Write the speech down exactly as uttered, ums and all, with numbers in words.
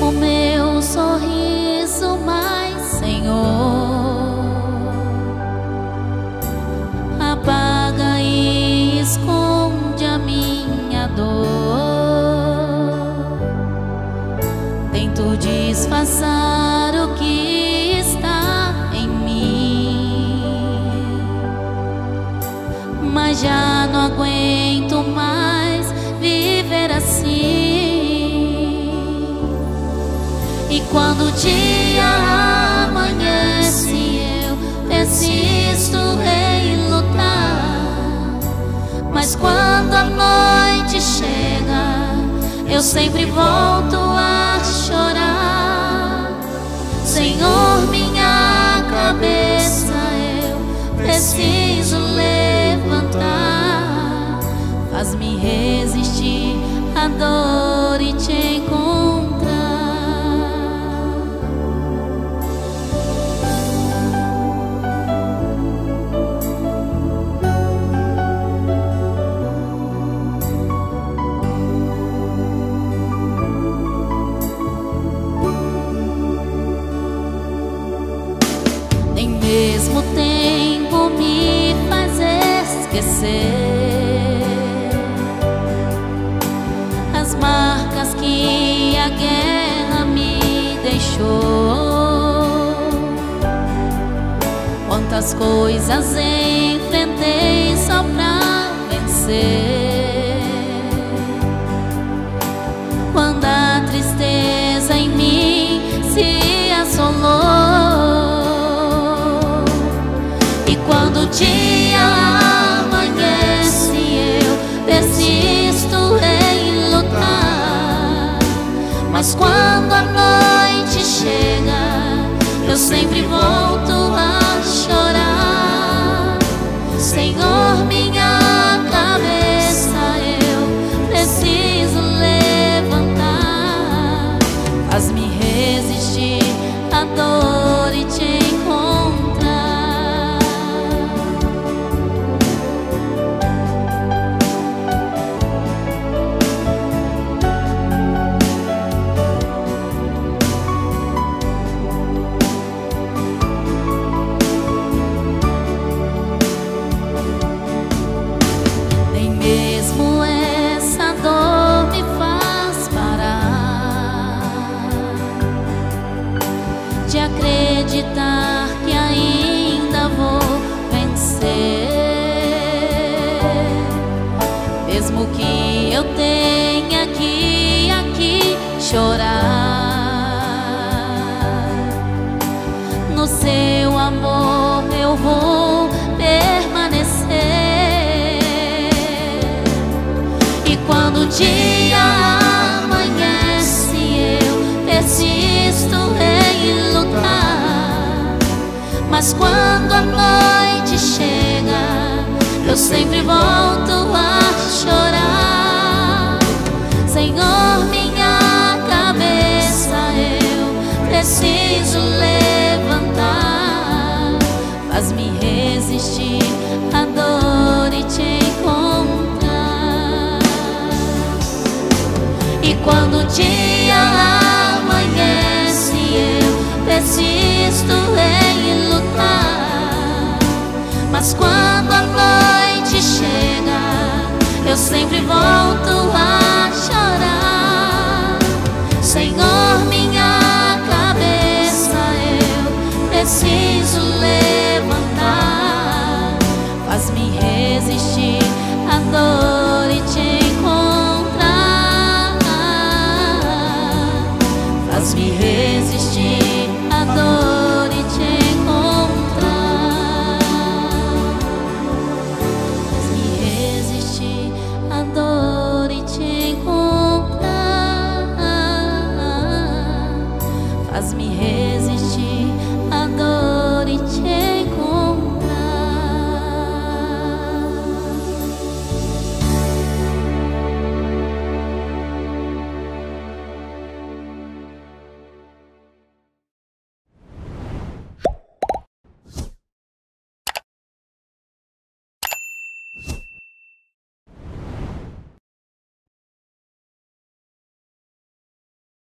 o meu sorriso, mas Senhor, apaga e esconde a minha dor. Tento disfarçar o que está em mim, mas já não aguento mais viver assim. E quando o dia amanhece, eu persisto em lutar, mas quando a noite chega, eu sempre volto a chorar. Senhor, minha cabeça eu preciso levantar, faz-me resistir à dor e te encontrar. Nem mesmo o tempo me faz esquecer as marcas que a guerra me deixou. Quantas coisas enfrentei só pra vencer, quando a tristeza em mim se assolou. E quando o dia amanhece, eu persisto em lutar, mas quando a noite chega, eu sempre volto a chorar. Senhor, minha cabeça eu preciso levantar, faz-me resistir à dor e te encontrar. Nem mesmo essa dor me faz parar de acreditar que ainda vou vencer, mesmo que eu tenha que aqui chorar. No seu amor eu vou permanecer. E quando o dia amanhece, eu persisto em lutar, mas quando a noite chega, eu sempre volto a chorar. Senhor, minha cabeça eu preciso levantar, faz-me resistir à dor e te encontrar. E quando o dia amanhece, eu persisto em lutar, mas quando a noite chega, eu sempre volto a